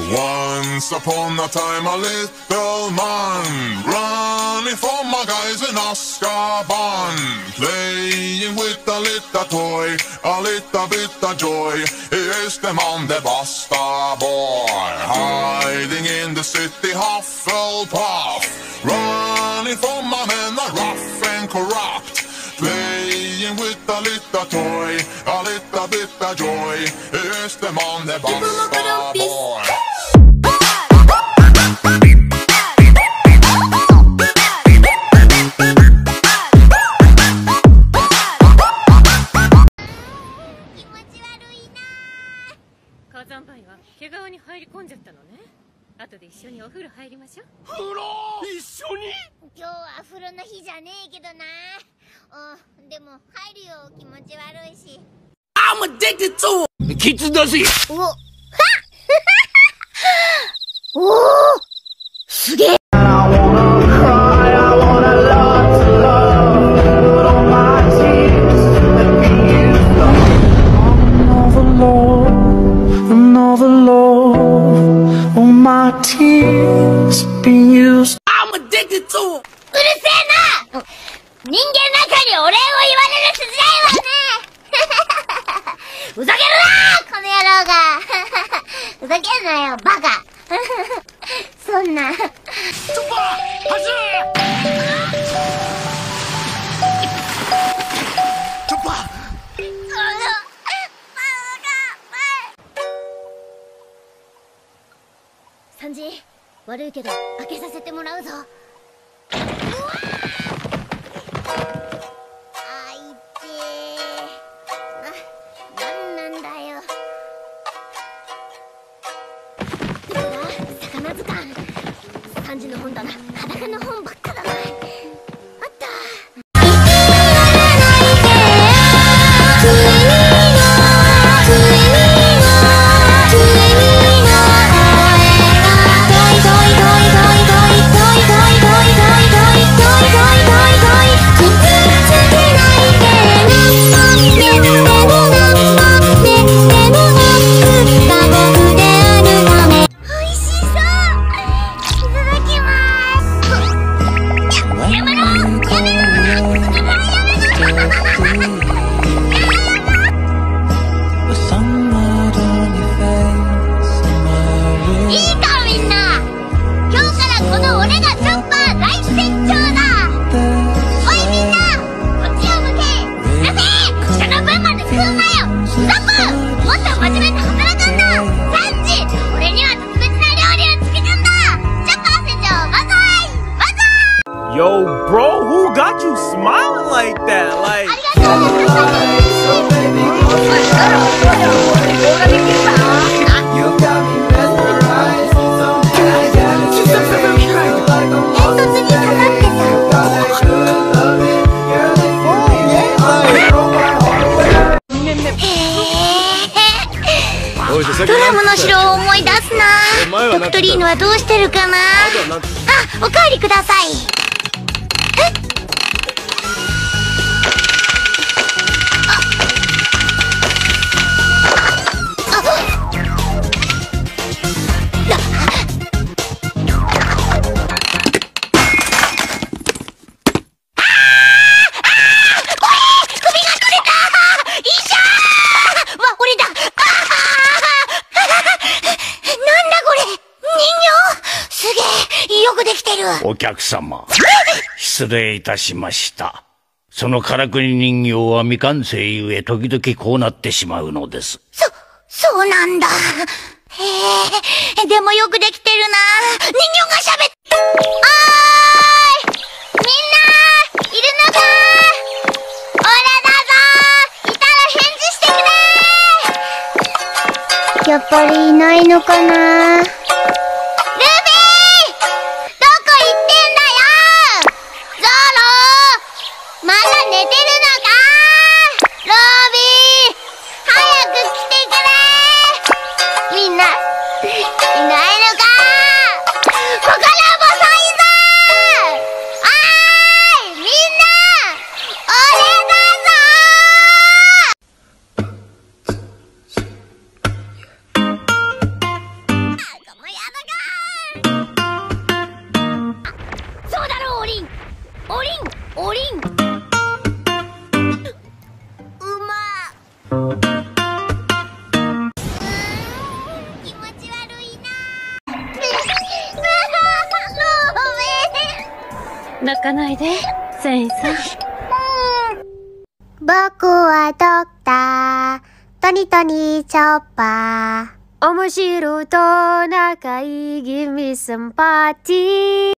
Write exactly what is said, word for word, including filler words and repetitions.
Once upon a time a little man running from my guys in Azkaban, playing with a little toy, a little bit of joy. Here's the man, the basta boy, hiding in the city Hufflepuff, running from my men are rough and corrupt, playing with a little toy, a little bit of joy. Here's the man, the basta boy. 火山灰は毛皮に入り込んじゃったのね。後で一緒にお風呂入りましょう。 風呂一緒に？ 今日は風呂の日じゃねえけどな。うん、でも入るよ、気持ち悪いし。 I'm addicted to it! キッズだし。 おはっおおすげえ。 I'm addicted to it! うるせえな！人間中にお礼を言われる筋合いはねふざけるなこの野郎がふざけんなよ、バカそんなチョッパー走れチョッパーサンジ、悪いけど開けさせてもらうぞ。うわあいってー。な、なんなんだよ。どこだ、魚図鑑。サンジの本棚、裸の本ばっかだな。あった。 Yo, bro, who got you smiling like that? Like, so baby, you got me mesmerized. Sometimes I just feel like I'm lost in your got that good loving, girl. If you leave me, I'll throw my heart away. ドラムの城を思い出すな。ドクトリーヌはどうしてるかな。あ、おかわりください。 お客様、失礼いたしました。そのからくり人形は未完成ゆえ時々こうなってしまうのです。 そ、そうなんだ。へえ、でもよくできてるな。人形がしゃべっ、おーい！みんないるのか？俺だぞ！いたら返事してくれ！やっぱりいないのかな。 気持ち悪いな。 泣かないで、繊維さん。 僕はドクター、トニトニチョッパー。面白と仲いいギミスンパーティー。